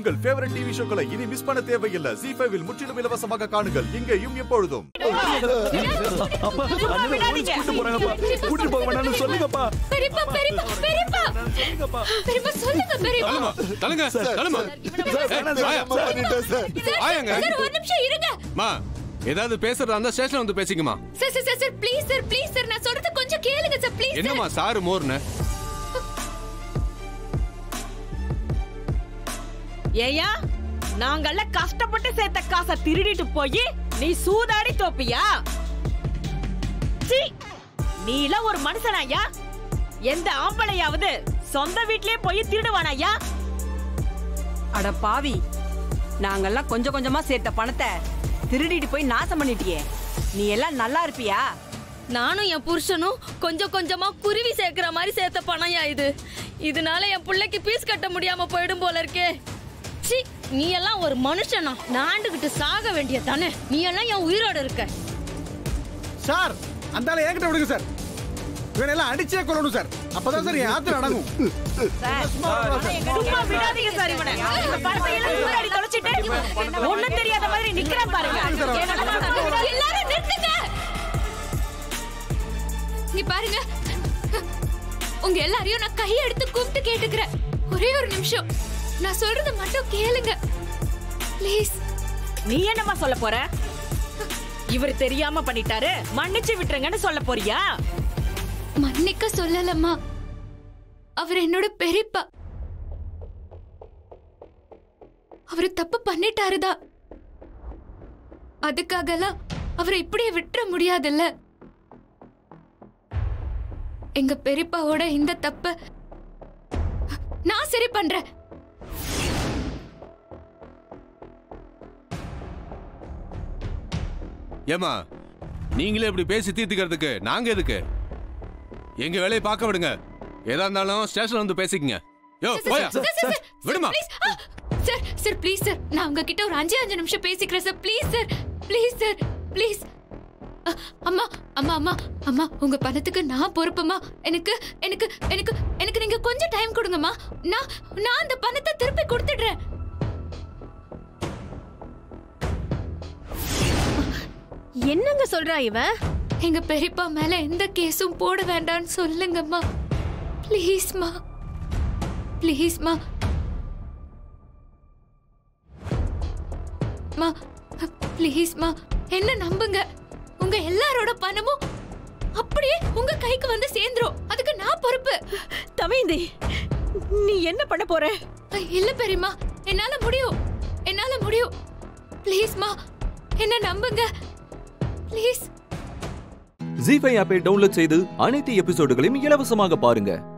உங்கள் favourite TV ஷோக்களை இனி miss பண்ண தேவையில்லை. Zee5 இல் முற்றிலும் இலவசமாக காணுங்கள். இங்கேயும் எப்பொழுதும். கூட்டி போக வேண்டாம்னு சொல்லுங்கப்பா. பெரியப்பா சொல்லுங்க பெரியப்பா. தலங்க தலமா. ஆயங்க. ஒரு நிமிஷம் இருங்க. மா ஏதாவது பேசுறதா இருந்தா ஸ்டேஷன்ல வந்து பேசிக்கமா. சார் ப்ளீஸ் சார் நான் சொல்றது கொஞ்சம் கேளுங்க சார் ப்ளீஸ். என்னமா சாரு மோர்னே? ஏயா நாங்கள கஷ்டப்பட்டு சேர்த்த காசை திருடிட்டு போய் நீ சூதாடி தோப்பியா? நீல ஒரு மனுஷனாயா? எந்த ஆம்பளையாவது சொந்த வீட்லயே போய் திருடுவானாயா? அட பாவி, நாங்கெல்லாம் கொஞ்சம் கொஞ்சமா சேர்த்த பணத்தை திருடிட்டு போய் நாசம் பண்ணிட்டியே. நீ எல்லாம் நல்லா இருப்பியா? நானும் என் புருஷனும் கொஞ்சம் கொஞ்சமா குருவி சேர்க்கிற மாதிரி சேர்த்த பணம்யா இது. இதனால என் பிள்ளைக்கு பீஸ் கட்ட முடியாம போயிடும் போல இருக்கே. நீ எல்லாம் ஒரு மனுஷனா? நாண்டுகிட்டு சாக வேண்டிய தானே? நீ எல்லாம் என் உயிரோட இருக்க. சார் அந்தால என்கிட்ட விடுங்க சார். இவனெல்லாம் அடிச்சே கொள்ளணும் சார். அப்பதான் சார் என் ஆத்திரம் அடங்கும். சும்மா விடாதீங்க சார் இவனை. இந்த பணத்தை எல்லாம் சூதாடி தொலைச்சிட்டு ஒண்ணும் தெரியாத மாதிரி நிக்கிறான் பாருங்க. எல்லாரும் நிறுத்துங்க. நீ பாருங்க, உங்க எல்லாரையும் நான் கையை எடுத்து கூப்பிட்டு கேட்டுக்கிறேன். ஒரே ஒரு நிமிஷம் நான் சொல்றது மட்டும் கேளுங்க ப்ளீஸ். நீ என்னமா சொல்ல போற? இவர் தெரியாம பண்ணிட்டாரு, மன்னிச்சு விட்டுருங்கன்னு சொல்ல போறியா? மன்னிக்க சொல்லலம்மா, அவர் என்னோட பெரியப்பா. அவரு தப்பு பண்ணிட்டாருதான். அதுக்காகலாம் அவரை இப்படியே விட்டுற முடியாதுல்ல. எங்க பெரியப்பாவோட இந்த தப்ப நான் சரி பண்றேன். ஏமா நீங்களே இப்படி பேசி தீர்த்துக்கிறதுக்கு நாங்க எதுக்கு? எங்க வேலையை பார்க்க விடுங்க. ஏதா இருந்தாலும் ஸ்டேஷன்ல வந்து பேசிக்கங்க. யோ போயா விடுமா. சார் ப்ளீஸ் சார், நான் உங்ககிட்ட ஒரு 5 நிமிஷம் பேசிக்கிறேன் சார். Please sir please. அம்மா அம்மா அம்மா அம்மா உங்க பணத்துக்கு நான் பொறுப்புமா. எனக்கு எனக்கு எனக்கு எனக்கு நீங்க கொஞ்சம் டைம் கொடுங்கம்மா. நான் அந்த பணத்தை திருப்பி கொடுத்துடுறேன். என்னங்க சொல்றா இவன்? எங்க பெரியப்பா மேல எந்த கேஸும் போட வேண்டாம்னு சொல்லுங்கம்மா. ப்ளீஸ்மா ப்ளீஸ்மா. மா ப்ளீஸ்மா என்ன நம்புங்க. உங்க எல்லாரோட பணமும் அப்படியே உங்க கைக்கு வந்து சேர்ந்துரும். அதுக்கு நான் பொறுப்பு. தமயந்தி, நீ என்ன பண்ண போற? இல்ல பெரியம்மா, என்னால முடியும். ப்ளீஸ்மா என்ன நம்புங்க ப்ளீஸ். Zee5 ஆப்பை டவுன்லோட் செய்து அனைத்து எபிசோடுகளையும் இலவசமாக பாருங்க.